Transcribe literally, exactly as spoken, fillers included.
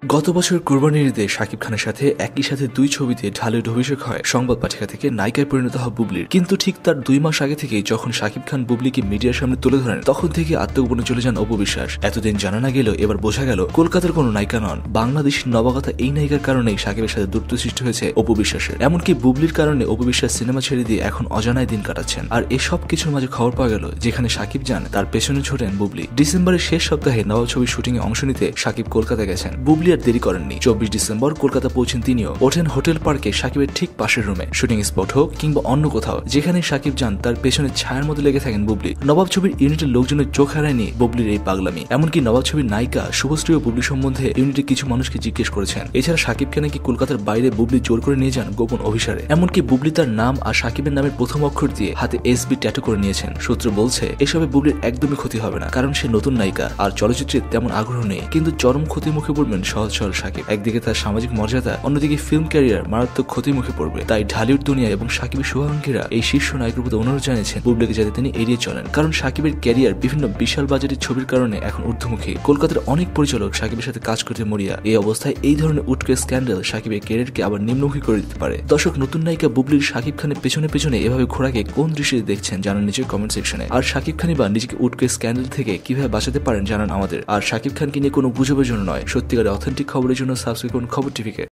গত বছর কোরবানির ঈদে শাকিব খানের সাথে একই সাথে দুই ছবিতে ঢালিউড অভিষেক হয় সংবাদ পাঠিকা থেকে নায়িকায় পরিণত হয় বুবলির। কিন্তু ঠিক তার দুই মাস আগে থেকেই যখন শাকিব খান বুবলিকে মিডিয়ার সামনে তুলে ধরেন, তখন থেকে আত্মগোপনে চলে যান অপু বিশ্বাস। এতদিন জানা না গেলেও এবার বোঝা গেল কলকাতার কোনো নায়িকা নন, বাংলাদেশের নবাগতা এই নায়িকার কারণেই শাকিবের সাথে দূরত্ব সৃষ্টি হয়েছে অপু বিশ্বাসের। এমনকি বুবলির কারণে অপু বিশ্বাস সিনেমা ছেড়ে দিয়ে এখন অজানায় দিন কাটাচ্ছেন। আর এসব কিছুর মাঝে খবর পাওয়া গেল যেখানে শাকিব যান, তার পেছনে ছোটেন বুবলি। ডিসেম্বরের শেষ সপ্তাহে নবাব ছবির শুটিং এ অংশ নিতে শাকিব কলকাতা গেছেন। বুবলি আর দেরি করেননি, চব্বিশ ডিসেম্বর কলকাতা পৌঁছেন তিনিও। ওঠেন হোটেল পার্কে শাকিবের ঠিক পাশের রুমে। শুটিং স্পট হোক কিংবা অন্য কোথাও, যেখানে শাকিব যান তার পেছনে ছায়ার মধ্যে লেগে থাকেন বুবলি। নবাব ছবির ইউনিটের লোকজনের চোখ হারায়নি বুবলির এই পাগলামি। এমনকি নবাব ছবির নায়িকা শুভশ্রী ও বুবলি সম্বন্ধে ইউনিটের কিছু মানুষকে জিজ্ঞেস করেছেন। এছাড়া শাকিবকে নাকি কলকাতার বাইরে বুবলি জোর করে নিয়ে যান গোপন অভিসারে। এমনকি বুবলি তার নাম আর শাকিবের নামের প্রথম অক্ষর দিয়ে হাতে এস বি ট্যাটু করে নিয়েছেন। সূত্র বলছে এসবে বুবলির একদমই ক্ষতি হবে না, কারণ সে নতুন নায়িকা আর চলচ্চিত্রে তেমন আগ্রহ নেই। কিন্তু চরম ক্ষতির মুখে পড়বেন সহজ সরল শাকিব। একদিকে তার সামাজিক মর্যাদা, অন্যদিকে ফিল্ম ক্যারিয়ার মারাত্মক ক্ষতির মুখে পড়বে। তাই ঢালিউড দুনিয়া এবং শাকিবের শুভাকাঙ্ক্ষীরা এই শীর্ষ নায়কের প্রতি অনুরোধ জানিয়েছেন বুবলিকে যাতে তিনি এড়িয়ে চলেন, কারণ শাকিবের ক্যারিয়ার বিভিন্ন বিশাল বাজেটের ছবির কারণে এখন ঊর্ধ্বমুখী। কলকাতার অনেক পরিচালক শাকিবের সাথে কাজ করতে মরিয়া। এই অবস্থায় এই ধরনের উটকে স্ক্যান্ডাল শাকিবের ক্যারিয়ারকে আবার নিম্নমুখী করে দিতে পারে। দর্শক, নতুন নায়িকা বুবলির শাকিব খানের পেছনে পেছনে এভাবে ঘোরাকে কোন দৃশ্যে দেখছেন জানান নিচের কমেন্ট সেকশনে। আর শাকিব খানই বা নিজেকে উটকে স্ক্যান্ডাল থেকে কিভাবে বাঁচাতে পারেন জানান আমাদের। আর শাকিব খানকে নিয়ে কোনো গুজবের জন্য নয়, সত্যিকারের অথেন্টিক খবরের জন্য সাবস্ক্রাইব করুন খবর টিভিকে।